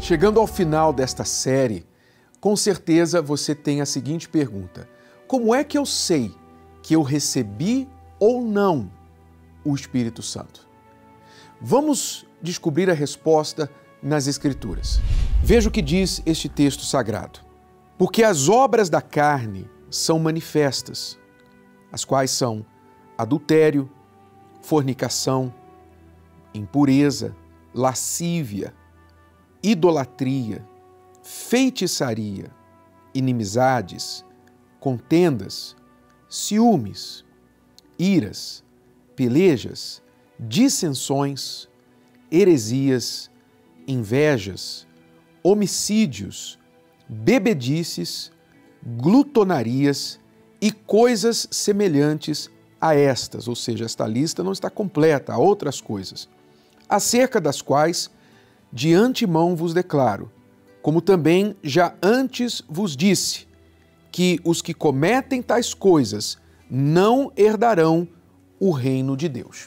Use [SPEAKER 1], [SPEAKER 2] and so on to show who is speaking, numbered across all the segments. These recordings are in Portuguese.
[SPEAKER 1] Chegando ao final desta série, com certeza você tem a seguinte pergunta: como é que eu sei que eu recebi ou não o Espírito Santo? Vamos descobrir a resposta nas Escrituras. Veja o que diz este texto sagrado. Porque as obras da carne são manifestas, as quais são adultério, fornicação, impureza, lascívia, idolatria, feitiçaria, inimizades, contendas, ciúmes, iras, pelejas, dissensões, heresias, invejas, homicídios, bebedices, glutonarias e coisas semelhantes a estas, ou seja, esta lista não está completa, há outras coisas, acerca das quais de antemão vos declaro, como também já antes vos disse, que os que cometem tais coisas não herdarão o reino de Deus.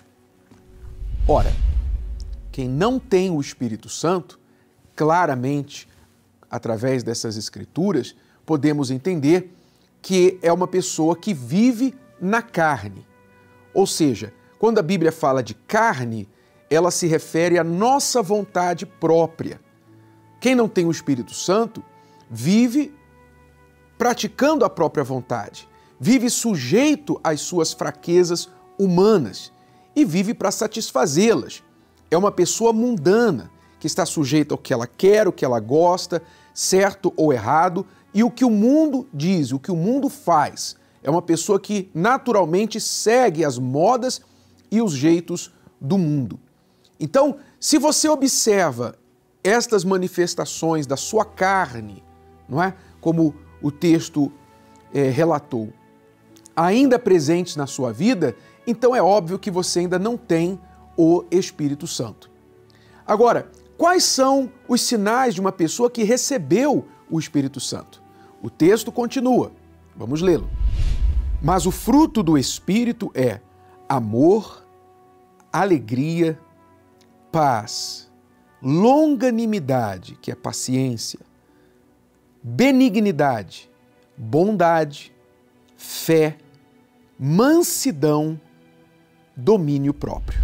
[SPEAKER 1] Ora, quem não tem o Espírito Santo, claramente, através dessas Escrituras, podemos entender que é uma pessoa que vive na carne. Ou seja, quando a Bíblia fala de carne, ela se refere à nossa vontade própria. Quem não tem o Espírito Santo vive praticando a própria vontade, vive sujeito às suas fraquezas humanas e vive para satisfazê-las. É uma pessoa mundana que está sujeita ao que ela quer, o que ela gosta, certo ou errado, e o que o mundo diz, o que o mundo faz. É uma pessoa que naturalmente segue as modas e os jeitos do mundo. Então, se você observa estas manifestações da sua carne, não é? Como o texto relatou, ainda presentes na sua vida, então é óbvio que você ainda não tem o Espírito Santo. Agora, quais são os sinais de uma pessoa que recebeu o Espírito Santo? O texto continua, vamos lê-lo. Mas o fruto do Espírito é amor, alegria, paz, longanimidade, que é paciência, benignidade, bondade, fé, mansidão, domínio próprio.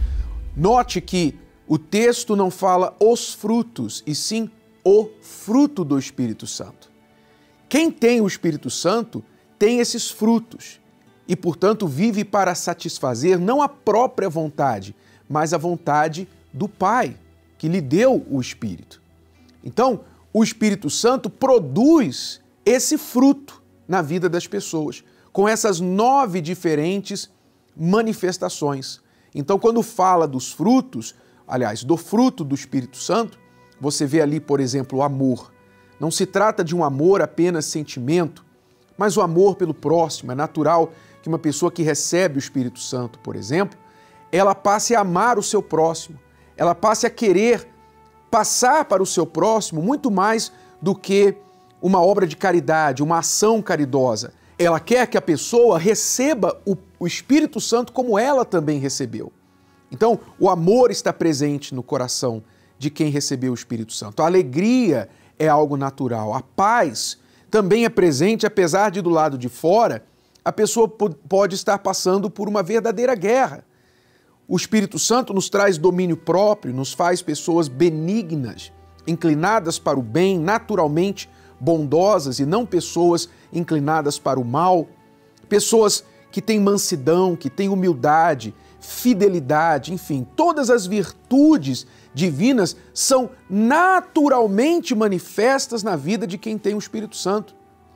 [SPEAKER 1] Note que o texto não fala os frutos, e sim o fruto do Espírito Santo. Quem tem o Espírito Santo tem esses frutos e, portanto, vive para satisfazer não a própria vontade, mas a vontade do Pai, que lhe deu o Espírito. Então, o Espírito Santo produz esse fruto na vida das pessoas, com essas 9 diferentes manifestações. Então, quando fala dos frutos, aliás, do fruto do Espírito Santo, você vê ali, por exemplo, o amor. Não se trata de um amor apenas sentimento, mas o amor pelo próximo. É natural que uma pessoa que recebe o Espírito Santo, por exemplo, ela passe a amar o seu próximo, ela passe a querer passar para o seu próximo muito mais do que uma obra de caridade, uma ação caridosa. Ela quer que a pessoa receba o Espírito Santo como ela também recebeu. Então, o amor está presente no coração de quem recebeu o Espírito Santo. A alegria é algo natural. A paz também é presente, apesar de do lado de fora a pessoa pode estar passando por uma verdadeira guerra. O Espírito Santo nos traz domínio próprio, nos faz pessoas benignas, inclinadas para o bem, naturalmente bondosas e não pessoas inclinadas para o mal, pessoas que têm mansidão, que têm humildade, fidelidade, enfim, todas as virtudes divinas são naturalmente manifestas na vida de quem tem o Espírito Santo.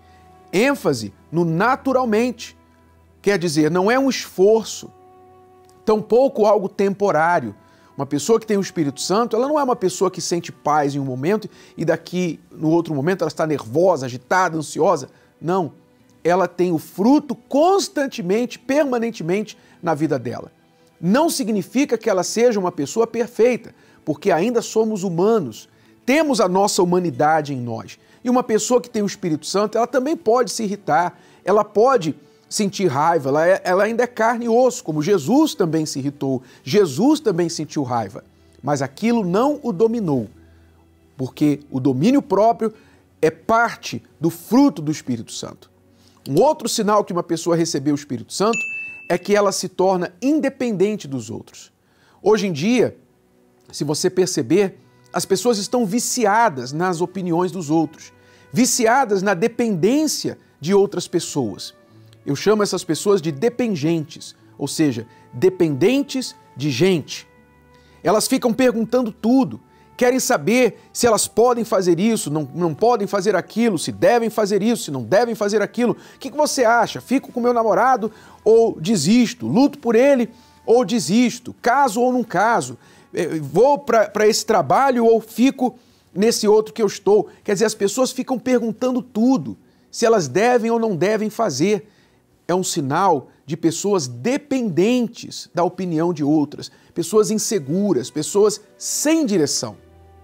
[SPEAKER 1] ênfase no naturalmente. Quer dizer, não é um esforço, tampouco algo temporário. Uma pessoa que tem o Espírito Santo, ela não é uma pessoa que sente paz em um momento e daqui, no outro momento, ela está nervosa, agitada, ansiosa. Não. Ela tem o fruto constantemente, permanentemente na vida dela. Não significa que ela seja uma pessoa perfeita, porque ainda somos humanos, temos a nossa humanidade em nós. E uma pessoa que tem o Espírito Santo, ela também pode se irritar, ela pode sentir raiva, ela ainda é carne e osso, como Jesus também se irritou, Jesus também sentiu raiva, mas aquilo não o dominou. porque o domínio próprio é parte do fruto do Espírito Santo. Um outro sinal que uma pessoa recebeu o Espírito Santo é que ela se torna independente dos outros. Hoje em dia, se você perceber, as pessoas estão viciadas nas opiniões dos outros, viciadas na dependência de outras pessoas. Eu chamo essas pessoas de dependentes, ou seja, dependentes de gente. Elas ficam perguntando tudo, querem saber se elas podem fazer isso, não podem fazer aquilo, se devem fazer isso, se não devem fazer aquilo. O que você acha? Fico com meu namorado ou desisto? Luto por ele ou desisto? Caso ou não caso? Vou para esse trabalho ou fico nesse outro que eu estou? Quer dizer, as pessoas ficam perguntando tudo, se elas devem ou não devem fazer. É um sinal de pessoas dependentes da opinião de outras, pessoas inseguras, pessoas sem direção.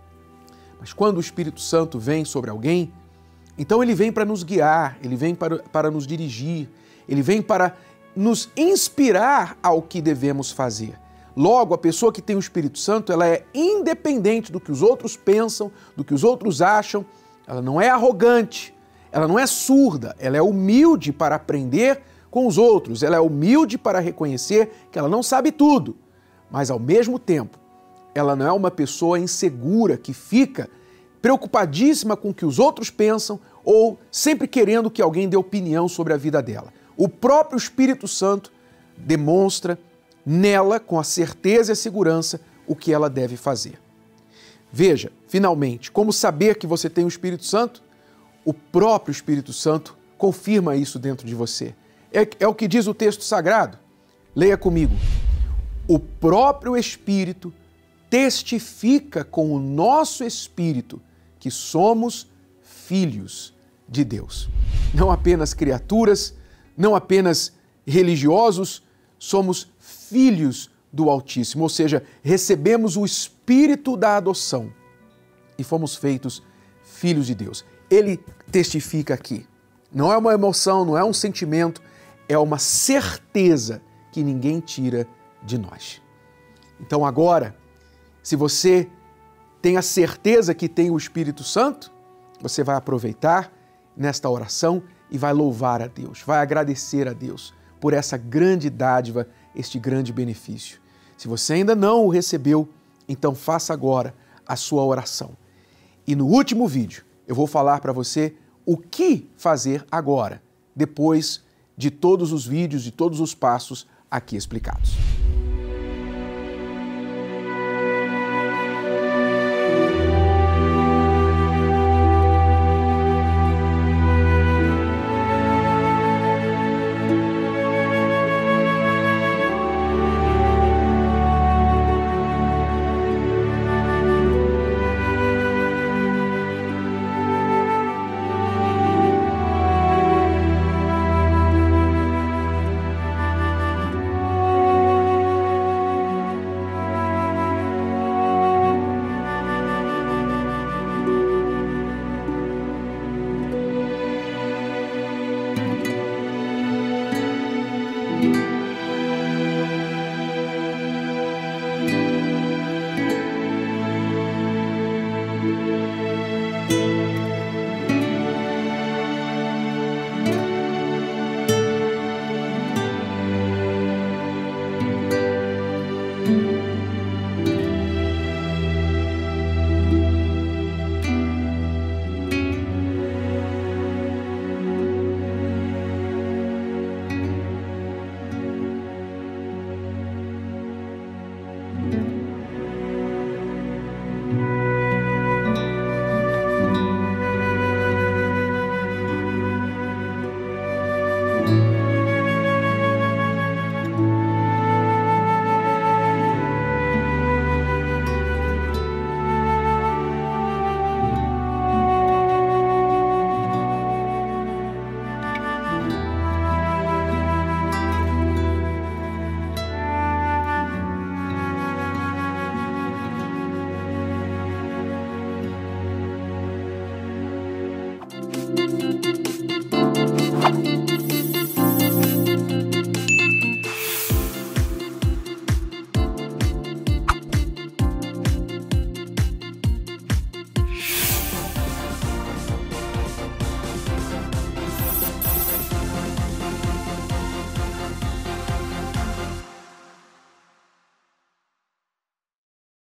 [SPEAKER 1] Mas quando o Espírito Santo vem sobre alguém, então ele vem para nos guiar, ele vem para nos dirigir, ele vem para nos inspirar ao que devemos fazer. Logo, a pessoa que tem o Espírito Santo, ela é independente do que os outros pensam, do que os outros acham, ela não é arrogante, ela não é surda, ela é humilde para aprender com os outros, ela é humilde para reconhecer que ela não sabe tudo, mas ao mesmo tempo, ela não é uma pessoa insegura que fica preocupadíssima com o que os outros pensam ou sempre querendo que alguém dê opinião sobre a vida dela. O próprio Espírito Santo demonstra nela, com a certeza e a segurança, o que ela deve fazer. Veja, finalmente, como saber que você tem o Espírito Santo? O próprio Espírito Santo confirma isso dentro de você. É o que diz o texto sagrado. Leia comigo. O próprio Espírito testifica com o nosso espírito que somos filhos de Deus. Não apenas criaturas, não apenas religiosos, somos filhos do Altíssimo, ou seja, recebemos o Espírito da adoção e fomos feitos filhos de Deus. Ele testifica aqui. Não é uma emoção, não é um sentimento, é uma certeza que ninguém tira de nós. Então agora, se você tem a certeza que tem o Espírito Santo, você vai aproveitar nesta oração e vai louvar a Deus, vai agradecer a Deus por essa grande dádiva, este grande benefício. Se você ainda não o recebeu, então faça agora a sua oração. E no último vídeo eu vou falar para você o que fazer agora, depois de todos os vídeos, de todos os passos aqui explicados.